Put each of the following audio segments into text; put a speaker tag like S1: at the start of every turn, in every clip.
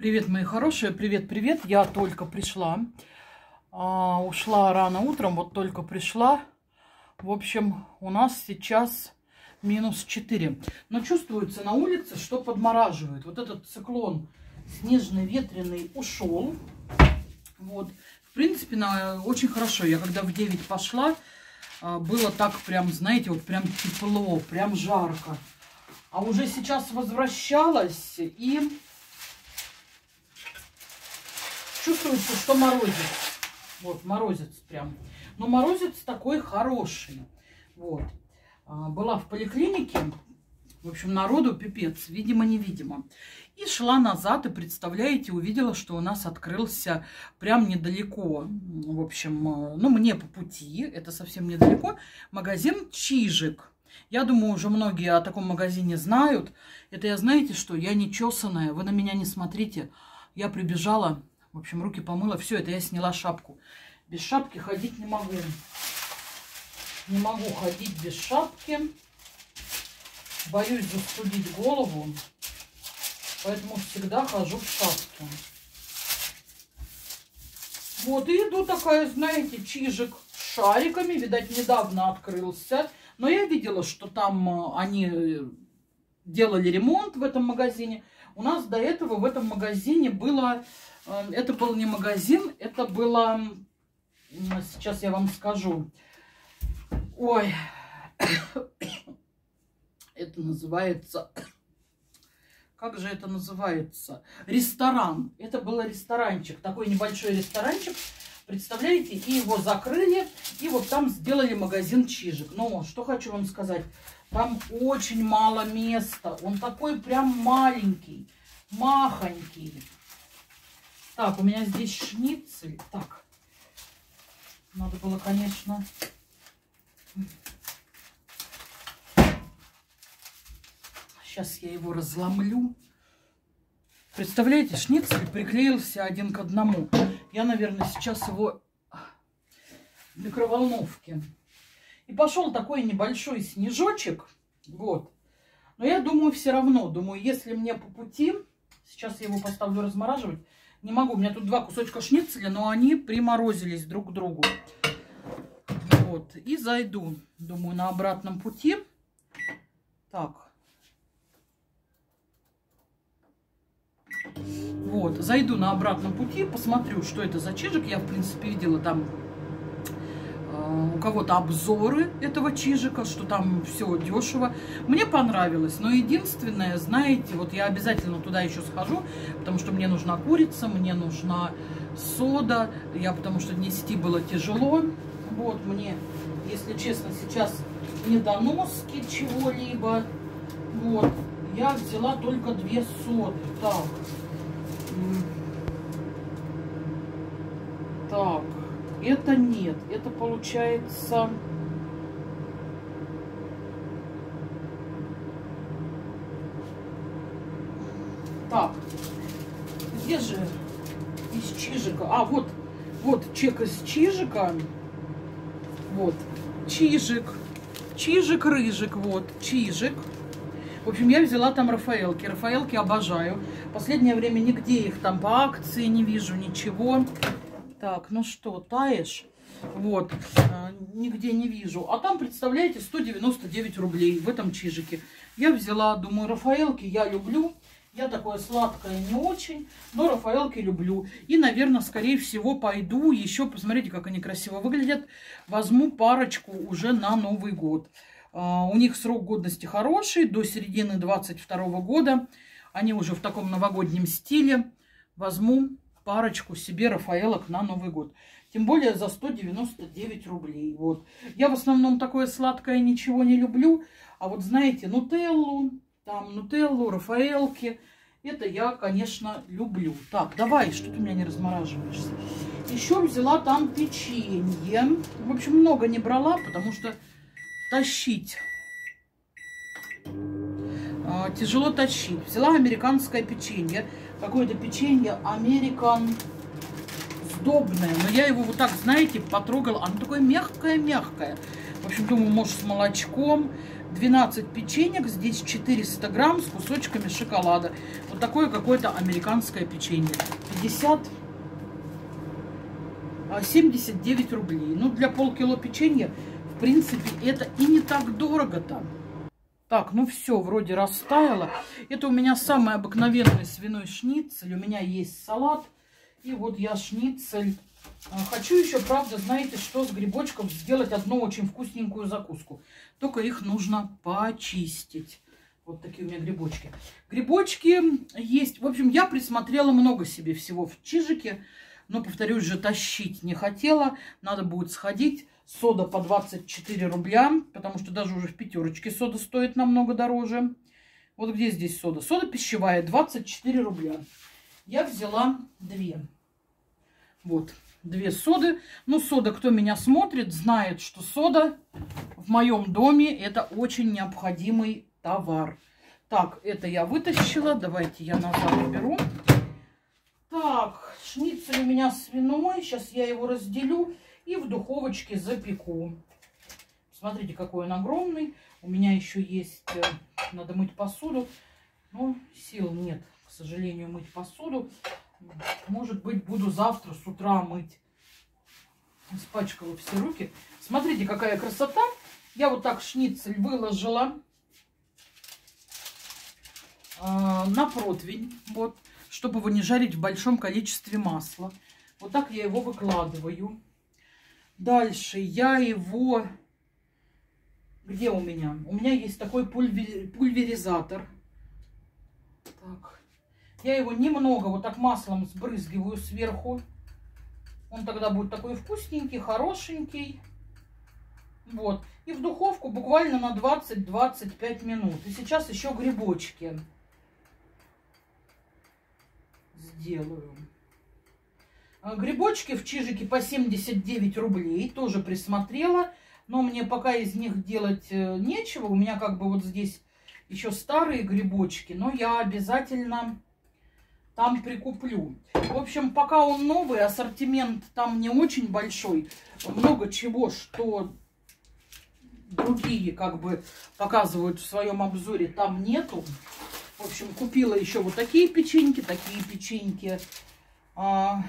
S1: Привет, мои хорошие, привет. Я только пришла. Ушла рано утром, вот только пришла. В общем, у нас сейчас -4. Но чувствуется на улице, что подмораживает. Вот этот циклон снежный, ветреный ушел. Вот. В принципе, очень хорошо. Я когда в 9 пошла, было так прям, знаете, вот прям тепло, прям жарко. А уже сейчас возвращалась и чувствуется, что морозец. Вот, морозец прям. Но морозец такой хороший. Вот. Была в поликлинике. В общем, народу пипец. Видимо-невидимо. И шла назад, и, представляете, увидела, что у нас открылся прям недалеко. В общем, ну, мне по пути, это совсем недалеко, магазин «Чижик». Я думаю, уже многие о таком магазине знают. Это я, знаете что, я не чесаная, вы на меня не смотрите. Я прибежала... В общем, руки помыла. Все, это я сняла шапку. Без шапки ходить не могу. Не могу ходить без шапки. Боюсь застудить голову. Поэтому всегда хожу в шапке. Вот, и иду такая, знаете, Чижик с шариками. Видать, недавно открылся. Но я видела, что там они делали ремонт в этом магазине. У нас до этого в этом магазине было... Это был не магазин, это было... Сейчас я вам скажу. Ой. Это называется... Как же это называется? Ресторан. Это был ресторанчик. Такой небольшой ресторанчик. Представляете? И его закрыли. И вот там сделали магазин «Чижик». Но что хочу вам сказать. Там очень мало места. Он такой прям маленький. Махонький. Так, у меня здесь шницель. Так, надо было, конечно... Сейчас я его разломлю. Представляете, шницель приклеился один к одному. Я, наверное, сейчас его в микроволновке. И пошел такой небольшой снежочек. Вот. Но я думаю, все равно. Думаю, если мне по пути... Сейчас я его поставлю размораживать. Не могу, у меня тут 2 кусочка шницеля, но они приморозились друг к другу. Вот, и зайду, думаю, на обратном пути. Так. Вот, зайду на обратном пути, посмотрю, что это за Чижик. Я, в принципе, видела там у кого-то обзоры этого Чижика, что там все дешево. Мне понравилось, но единственное, знаете, вот я обязательно туда еще схожу, потому что мне нужна курица, мне нужна сода, потому что нести было тяжело. Вот мне, если честно, сейчас не до носки чего-либо. Вот, я взяла только 2 соды. Так. Так. Это нет, это получается... Так, где же из Чижика? А, вот чек из Чижика. Вот, Чижик, Чижик-рыжик, вот, Чижик. В общем, я взяла там Рафаэлки. Рафаэлки обожаю. Последнее время нигде их там по акции не вижу, ничего. Так, ну что, таешь? Вот, нигде не вижу. А там, представляете, 199 рублей в этом Чижике. Я взяла, думаю, Рафаэлки я люблю. Я такое сладкое не очень, но Рафаэлки люблю. И, наверное, скорее всего, пойду еще, посмотрите, как они красиво выглядят. Возьму парочку уже на Новый год. У них срок годности хороший, до середины 22 года. Они уже в таком новогоднем стиле. Возьму парочку себе Рафаэлок на Новый год. Тем более за 199 рублей. Вот. Я в основном такое сладкое ничего не люблю. А вот знаете, нутеллу, там нутеллу, Рафаэлки, это я, конечно, люблю. Так, давай, что ты у меня не размораживаешься. Еще взяла там печенье. В общем, много не брала, потому что тащить тяжело тащить. Взяла американское печенье. Какое-то печенье Американ сдобное. Но я его вот так, знаете, потрогала. Оно такое мягкое-мягкое. В общем, думаю, может, с молочком. 12 печенек, здесь 400 грамм с кусочками шоколада. Вот такое какое-то американское печенье. 79 рублей. Ну, для полкило печенья, в принципе, это и не так дорого-то. Так, ну все, вроде растаяло. Это у меня самый обыкновенный свиной шницель. У меня есть салат. И вот я шницель. Хочу еще, правда, знаете, что с грибочков сделать одну очень вкусненькую закуску. Только их нужно почистить. Вот такие у меня грибочки. Грибочки есть. В общем, я присмотрела много себе всего в Чижике. Но, повторюсь же, тащить не хотела. Надо будет сходить. Сода по 24 рубля. Потому что даже уже в пятерочке сода стоит намного дороже. Вот где здесь сода? Сода пищевая 24 рубля. Я взяла 2. Вот. 2 соды. Ну, сода, кто меня смотрит, знает, что сода в моем доме это очень необходимый товар. Так, это я вытащила. Давайте я назад беру. Так, шницель у меня свиной. Сейчас я его разделю и в духовочке запеку. Смотрите, какой он огромный. У меня еще есть... Надо мыть посуду. Но сил нет, к сожалению, мыть посуду. Может быть, буду завтра с утра мыть. Испачкала все руки. Смотрите, какая красота. Я вот так шницель выложила на противень. Вот. Чтобы его не жарить в большом количестве масла. Вот так я его выкладываю. Дальше я его... Где у меня? У меня есть такой пульверизатор. Так. Я его немного вот так маслом сбрызгиваю сверху. Он тогда будет такой вкусненький, хорошенький. Вот. И в духовку буквально на 20-25 минут. И сейчас еще грибочки сделаю. Грибочки в Чижике по 79 рублей. Тоже присмотрела. Но мне пока из них делать нечего. У меня как бы вот здесь еще старые грибочки. Но я обязательно там прикуплю. В общем, пока он новый, ассортимент там не очень большой. Много чего, что другие как бы показывают в своем обзоре, там нету. В общем, купила еще вот такие печеньки по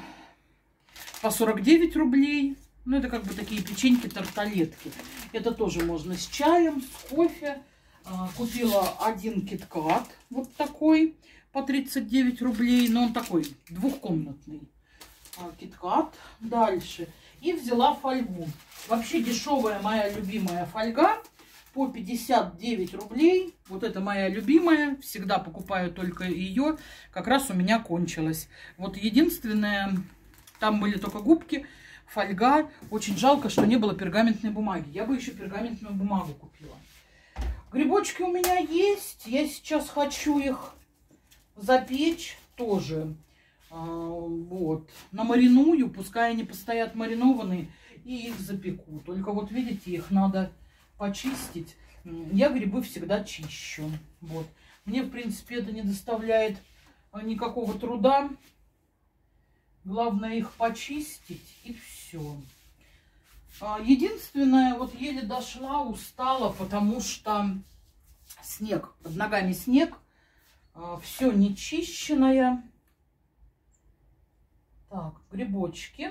S1: 49 рублей. Ну, это как бы такие печеньки-тарталетки. Это тоже можно с чаем, с кофе. Купила один киткат, вот такой, по 39 рублей. Но он такой, двухкомнатный киткат. Дальше. И взяла фольгу. Вообще дешевая моя любимая фольга. По 59 рублей. Вот это моя любимая. Всегда покупаю только ее. Как раз у меня кончилась. Вот единственное, там были только губки. Фольга. Очень жалко, что не было пергаментной бумаги. Я бы еще пергаментную бумагу купила. Грибочки у меня есть. Я сейчас хочу их запечь тоже. Вот. Намариную. Пускай они постоят маринованные. И их запеку. Только вот видите, их надо почистить. Я грибы всегда чищу. Вот. Мне, в принципе, это не доставляет никакого труда. Главное их почистить, и все. Единственное, вот еле дошла, устала, потому что снег, под ногами снег, все нечищенное. Так, грибочки.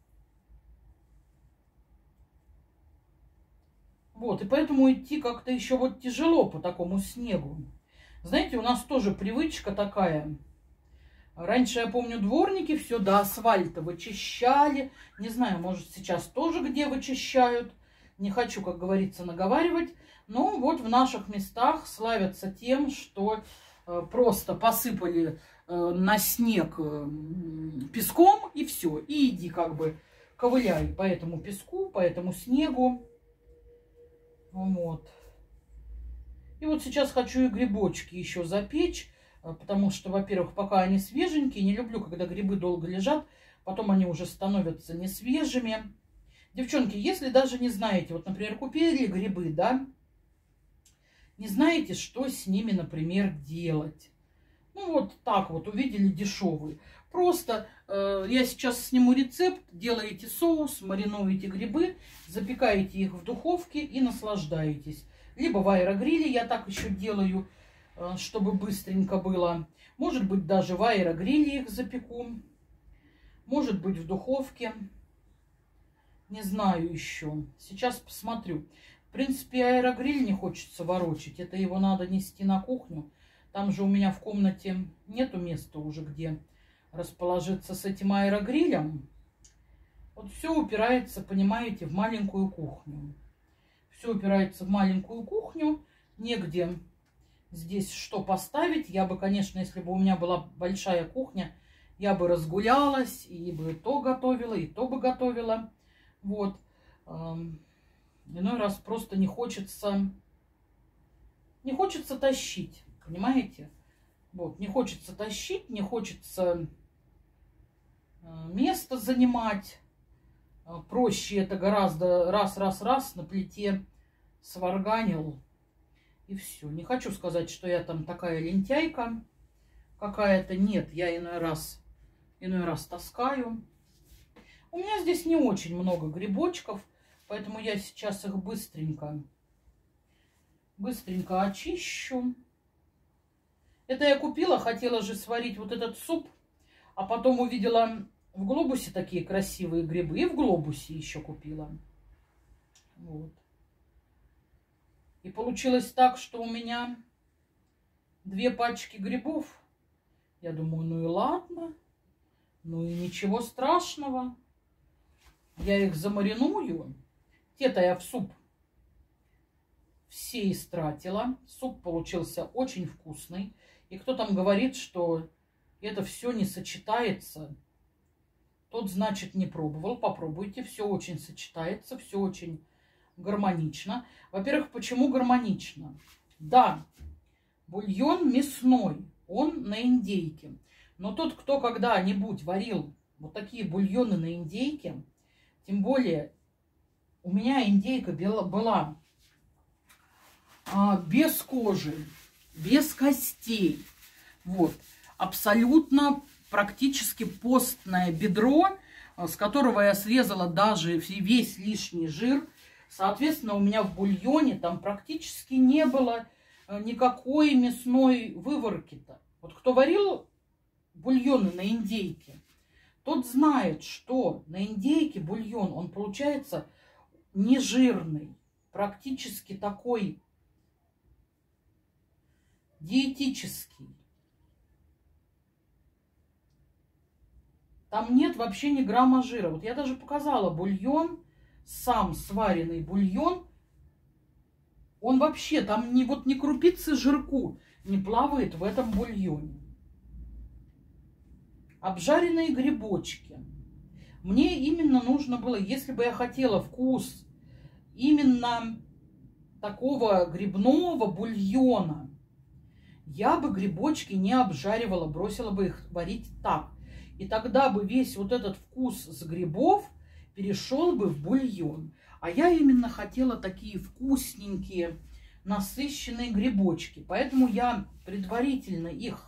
S1: Вот, и поэтому идти как-то еще вот тяжело по такому снегу. Знаете, у нас тоже привычка такая. Раньше, я помню, дворники все до асфальта вычищали. Не знаю, может, сейчас тоже где вычищают. Не хочу, как говорится, наговаривать. Но вот в наших местах славятся тем, что просто посыпали на снег песком и все. И иди как бы ковыляй по этому песку, по этому снегу. Вот. И вот сейчас хочу и грибочки еще запечь. Потому что, во-первых, пока они свеженькие, не люблю, когда грибы долго лежат, потом они уже становятся не свежими. Девчонки, если даже не знаете, вот, например, купили грибы, да, не знаете, что с ними, например, делать. Ну, вот так вот, увидели дешевые. Просто я сейчас сниму рецепт, делаете соус, маринуете грибы, запекаете их в духовке и наслаждаетесь. Либо в аэрогриле я так еще делаю, чтобы быстренько было. Может быть, даже в аэрогриле их запеку. Может быть, в духовке. Не знаю еще. Сейчас посмотрю. В принципе, аэрогриль не хочется ворочать. Это его надо нести на кухню. Там же у меня в комнате нету места уже, где расположиться с этим аэрогрилем. Вот все упирается, понимаете, в маленькую кухню. Все упирается в маленькую кухню. Негде здесь что поставить. Я бы, конечно, если бы у меня была большая кухня, я бы разгулялась и бы то готовила, и то бы готовила. Вот. Иной раз просто не хочется тащить, понимаете? Вот, не хочется тащить, не хочется место занимать. Проще это гораздо раз на плите сварганил. И все. Не хочу сказать, что я там такая лентяйка какая-то. Нет, я иной раз таскаю. У меня здесь не очень много грибочков, поэтому я сейчас их быстренько очищу. Это я купила, хотела же сварить вот этот суп, а потом увидела в глобусе такие красивые грибы. И в глобусе еще купила. Вот. И получилось так, что у меня 2 пачки грибов. Я думаю, ну и ладно. Ну и ничего страшного. Я их замариную. Те-то я в суп все истратила. Суп получился очень вкусный. И кто там говорит, что это все не сочетается, тот, значит, не пробовал. Попробуйте. Все очень сочетается, все очень гармонично. Во-первых, почему гармонично? Да, бульон мясной, он на индейке. Но тот, кто когда-нибудь варил вот такие бульоны на индейке, тем более у меня индейка была без кожи, без костей. Вот. Абсолютно практически постное бедро, с которого я срезала даже весь лишний жир. Соответственно, у меня в бульоне там практически не было никакой мясной выворки-то. Вот кто варил бульоны на индейке, тот знает, что на индейке бульон, он получается нежирный, практически такой диетический. Там нет вообще ни грамма жира. Вот я даже показала бульон, сам сваренный бульон, он вообще, там ни крупицы жирку не плавает в этом бульоне. Обжаренные грибочки. Мне именно нужно было, если бы я хотела вкус именно такого грибного бульона, я бы грибочки не обжаривала, бросила бы их варить так. И тогда бы весь вот этот вкус с грибов перешел бы в бульон. А я именно хотела такие вкусненькие, насыщенные грибочки. Поэтому я предварительно их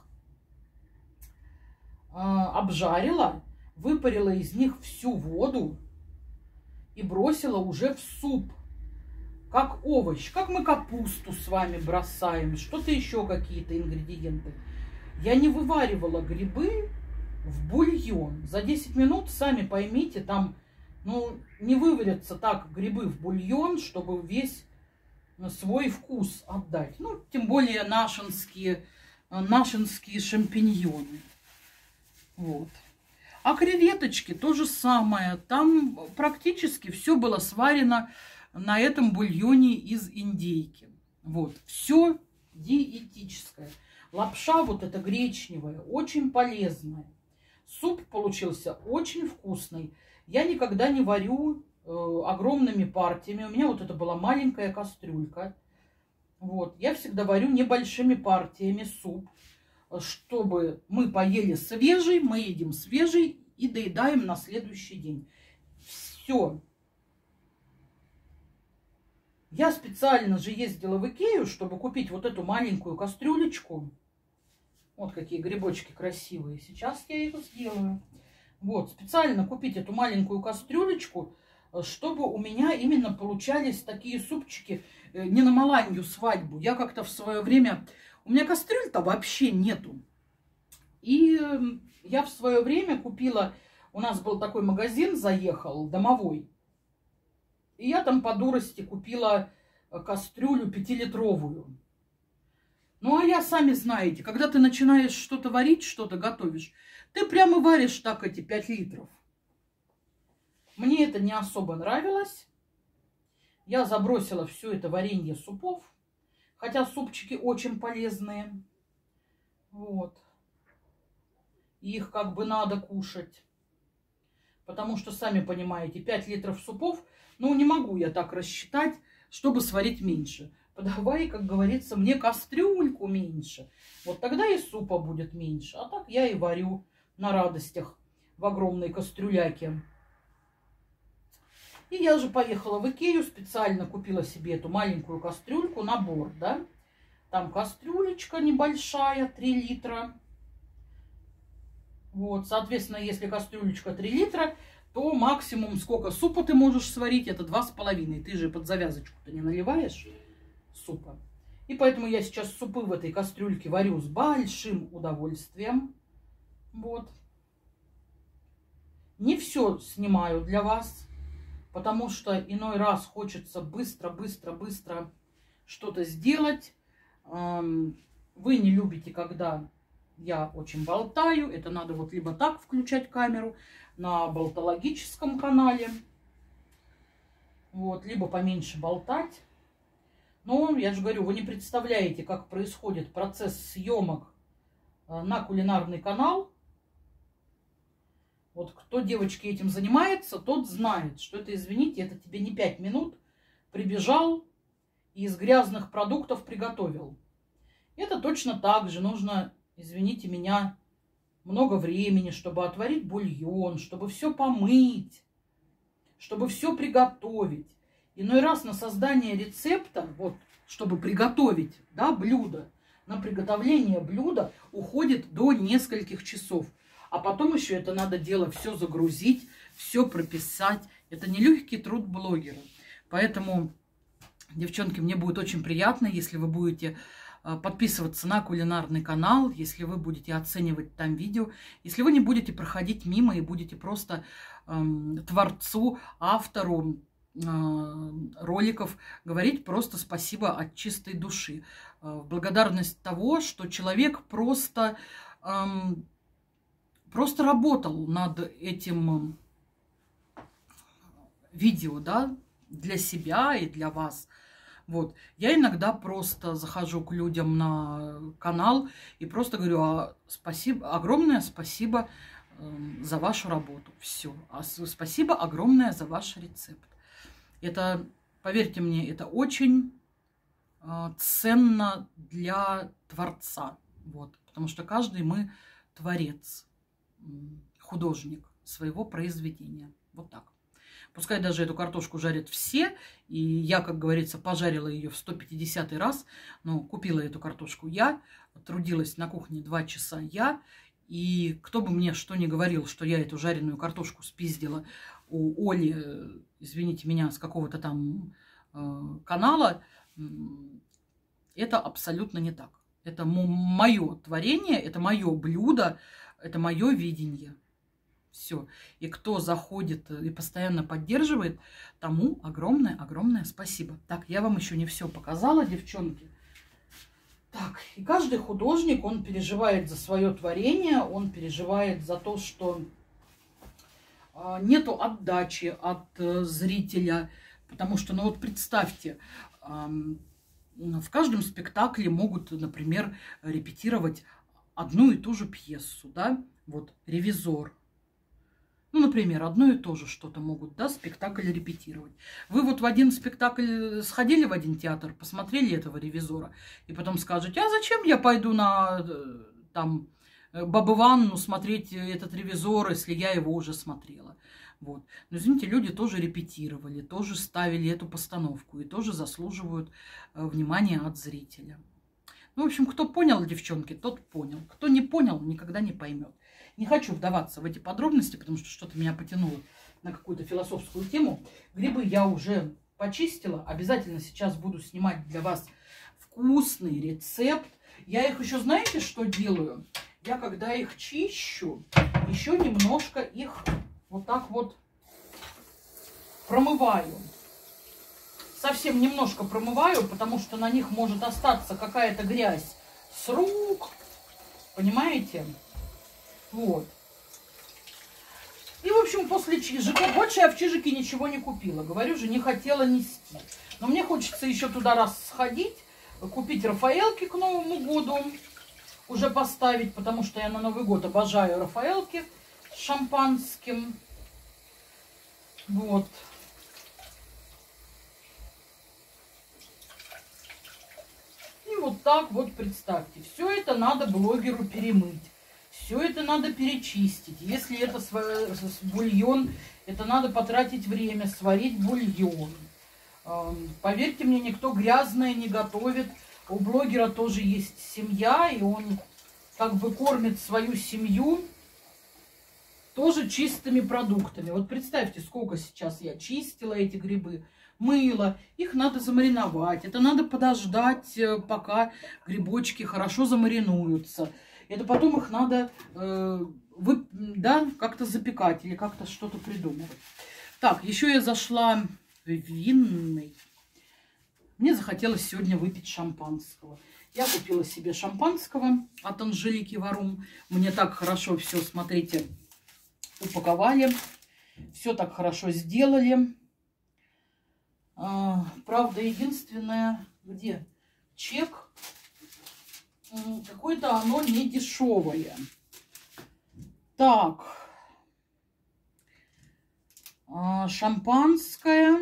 S1: обжарила, выпарила из них всю воду и бросила уже в суп. Как овощ, как мы капусту с вами бросаем, что-то еще, какие-то ингредиенты. Я не вываривала грибы в бульон. За 10 минут, сами поймите, там, не выварятся так грибы в бульон, чтобы весь свой вкус отдать. Тем более нашинские шампиньоны. Вот. А креветочки то же самое. Там практически все было сварено на этом бульоне из индейки. Вот. Все диетическое. Лапша вот эта гречневая, очень полезная. Суп получился очень вкусный. Я никогда не варю огромными партиями. У меня вот это была маленькая кастрюлька. Вот. Я всегда варю небольшими партиями суп, чтобы мы поели свежий, мы едим свежий и доедаем на следующий день. Все. Я специально же ездила в Икею, чтобы купить вот эту маленькую кастрюлечку. Вот какие грибочки красивые. Сейчас я их сделаю. Вот, специально купить эту маленькую кастрюлечку, чтобы у меня именно получались такие супчики не на Маланью свадьбу. Я как-то в свое время... У меня кастрюль-то вообще нету. И я в свое время купила... У нас был такой магазин, заехал, домовой. И я там по дурости купила кастрюлю 5-литровую. Ну, а я, сами знаете, когда ты начинаешь что-то варить, что-то готовишь, ты прямо варишь так эти 5 литров. Мне это не особо нравилось. Я забросила все это варенье супов. Хотя супчики очень полезные. Вот. Их как бы надо кушать. Потому что, сами понимаете, 5 литров супов, ну, не могу я так рассчитать, чтобы сварить меньше. Подавай, как говорится, мне кастрюльку меньше. Вот тогда и супа будет меньше. А так я и варю на радостях в огромной кастрюляке. И я же поехала в Икею, специально купила себе эту маленькую кастрюльку, набор, да. Там кастрюлечка небольшая, 3 литра. Вот, соответственно, если кастрюлечка 3 литра, то максимум сколько супа ты можешь сварить, это 2,5. Ты же под завязочку-то не наливаешь супа. И поэтому я сейчас супы в этой кастрюльке варю с большим удовольствием. Вот. Не все снимаю для вас, потому что иной раз хочется быстро что-то сделать. Вы не любите, когда я очень болтаю. Это надо вот либо так включать камеру на болтологическом канале, вот, либо поменьше болтать. Но я же говорю, вы не представляете, как происходит процесс съемок на кулинарный канал. Вот кто, девочки, этим занимается, тот знает, что это, извините, это тебе не 5 минут прибежал и из грязных продуктов приготовил. Это точно так же нужно, извините меня, много времени, чтобы отварить бульон, чтобы все помыть, чтобы все приготовить. Иной раз на создание рецепта, вот, чтобы приготовить, да, блюдо, на приготовление блюда уходит до нескольких часов. А потом еще это надо дело все загрузить, все прописать. Это не легкий труд блогера. Поэтому, девчонки, мне будет очень приятно, если вы будете подписываться на кулинарный канал, если вы будете оценивать там видео, если вы не будете проходить мимо и будете просто творцу, автору роликов говорить просто спасибо от чистой души. В благодарность того, что человек просто работал над этим видео, да, для себя и для вас. Вот. Я иногда просто захожу к людям на канал и просто говорю: спасибо, огромное спасибо за вашу работу. Все. Спасибо огромное за ваш рецепт. Это, поверьте мне, это очень ценно для творца. Вот. Потому что каждый мы творец, художник своего произведения. Вот так. Пускай даже эту картошку жарят все, и я, как говорится, пожарила ее в 150-й раз, но купила эту картошку я, трудилась на кухне 2 часа я, и кто бы мне что ни говорил, что я эту жареную картошку спиздила у Оли, извините меня, с какого-то там канала, это абсолютно не так. Это мое творение, это мое блюдо, это мое видение. Все. И кто заходит и постоянно поддерживает, тому огромное спасибо. Так, я вам еще не все показала, девчонки. Так, и каждый художник, он переживает за свое творение, он переживает за то, что нету отдачи от зрителя. Потому что, ну вот представьте, в каждом спектакле могут, например, репетировать одну и ту же пьесу, да, вот «Ревизор». Ну, например, одно и то же что-то могут, да, спектакль репетировать. Вы вот в один спектакль сходили в один театр, посмотрели этого «Ревизора», и потом скажете: а зачем я пойду на, там, Бабу Ванну смотреть этот «Ревизор», если я его уже смотрела. Вот. Но, извините, люди тоже репетировали, тоже ставили эту постановку и тоже заслуживают внимания от зрителя. Ну, в общем, кто понял, девчонки, тот понял. Кто не понял, никогда не поймет. Не хочу вдаваться в эти подробности, потому что что-то меня потянуло на какую-то философскую тему. Грибы я уже почистила. Обязательно сейчас буду снимать для вас вкусный рецепт. Я их еще, знаете, что делаю? Я, когда их чищу, еще немножко их вот так вот промываю. Совсем немножко промываю, потому что на них может остаться какая-то грязь с рук. Понимаете? Вот. И, в общем, после чижика, больше я в чижике ничего не купила. Говорю же, не хотела нести. Но мне хочется еще туда раз сходить, купить Рафаэлки к Новому году, уже поставить, потому что я на Новый год обожаю Рафаэлки с шампанским. Вот. И вот так вот представьте. Все это надо блогеру перемыть. Все это надо перечистить. Если это бульон, это надо потратить время, сварить бульон. Поверьте мне, никто грязное не готовит. У блогера тоже есть семья, и он как бы кормит свою семью тоже чистыми продуктами. Вот представьте, сколько сейчас я чистила эти грибы, мыла. Их надо замариновать. Это надо подождать, пока грибочки хорошо замаринуются. Это потом их надо как-то запекать или как-то что-то придумывать. Так, еще я зашла в винный. Мне захотелось сегодня выпить шампанского. Я купила себе шампанского от Анжелики Варум. Мне так хорошо все, смотрите, упаковали. Все так хорошо сделали. Правда, единственное, где чек, какое-то оно не дешевое. Так, шампанское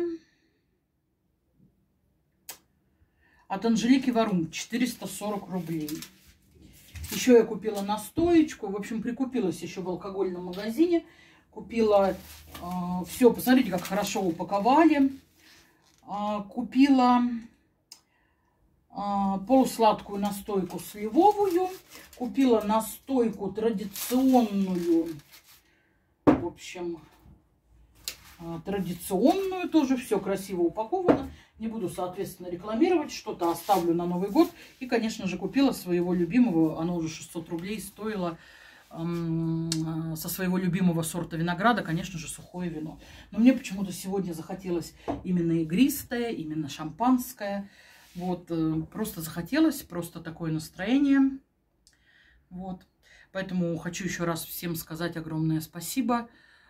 S1: от Анжелики Варум 440 рублей. Еще я купила настоечку. В общем, прикупилась еще в алкогольном магазине. Купила все. Посмотрите, как хорошо упаковали. Купила полусладкую настойку сливовую. Купила настойку традиционную. В общем, традиционную. Тоже все красиво упаковано. Не буду, соответственно, рекламировать. Что-то оставлю на Новый год. И, конечно же, купила своего любимого. Оно уже 600 рублей стоило. Со своего любимого сорта винограда, конечно же, сухое вино. Но мне почему-то сегодня захотелось именно игристое, именно шампанское. Вот, просто захотелось, просто такое настроение. Вот, поэтому хочу еще раз всем сказать огромное спасибо.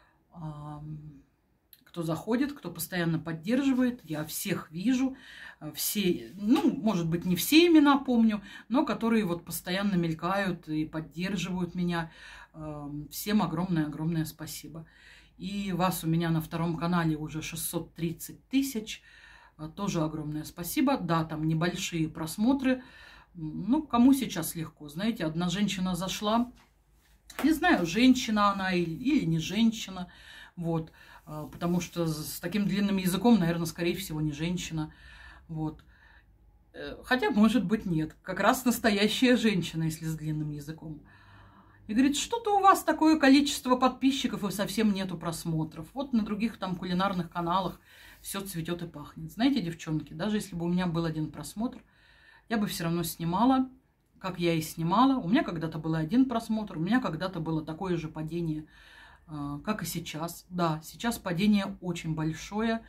S1: Кто заходит, кто постоянно поддерживает. Я всех вижу. Все, ну, может быть, не все имена помню, но которые вот постоянно мелькают и поддерживают меня. Всем огромное-огромное спасибо. И вас у меня на втором канале уже 630 тысяч. Тоже огромное спасибо. Да, там небольшие просмотры. Ну, кому сейчас легко. Знаете, одна женщина зашла. Не знаю, женщина она или не женщина. Вот. Потому что с таким длинным языком, наверное, скорее всего, не женщина. Вот. Хотя, может быть, нет. Как раз настоящая женщина, если с длинным языком. И говорит, что-то у вас такое количество подписчиков и совсем нету просмотров. Вот на других там кулинарных каналах все цветет и пахнет. Знаете, девчонки, даже если бы у меня был один просмотр, я бы все равно снимала, как я и снимала. У меня когда-то был один просмотр, у меня когда-то было такое же падение, как и сейчас. Да, сейчас падение очень большое.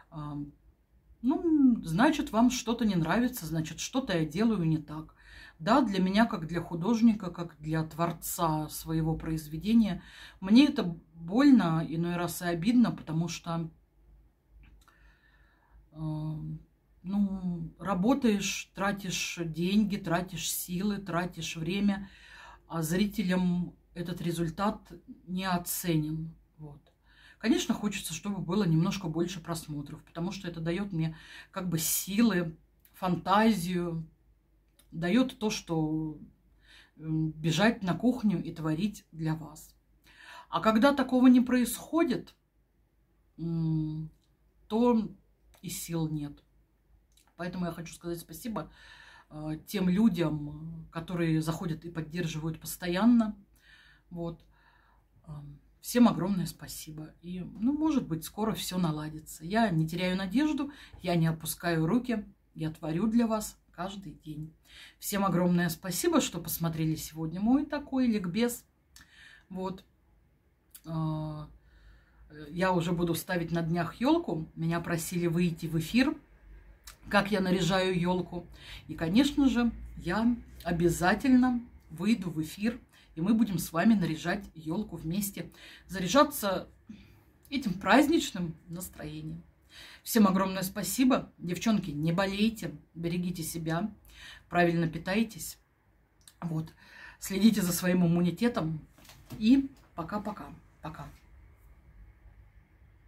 S1: Ну, значит, вам что-то не нравится, значит, что-то я делаю не так. Да, для меня, как для художника, как для творца своего произведения, мне это больно, иной раз и обидно, потому что, ну, работаешь, тратишь деньги, тратишь силы, тратишь время, а зрителям этот результат не оценен. Вот. Конечно, хочется, чтобы было немножко больше просмотров, потому что это дает мне как бы силы, фантазию, дает то, что бежать на кухню и творить для вас. А когда такого не происходит, то и сил нет. Поэтому я хочу сказать спасибо тем людям, которые заходят и поддерживают постоянно. Вот. Всем огромное спасибо. И, ну, может быть, скоро все наладится. Я не теряю надежду, я не опускаю руки, я творю для вас каждый день. Всем огромное спасибо, что посмотрели сегодня мой такой ликбез. Вот. Я уже буду ставить на днях елку. Меня просили выйти в эфир, как я наряжаю елку. И, конечно же, я обязательно выйду в эфир, и мы будем с вами наряжать елку вместе, заряжаться этим праздничным настроением. Всем огромное спасибо. Девчонки, не болейте, берегите себя, правильно питайтесь. Вот. Следите за своим иммунитетом. И пока-пока. Пока.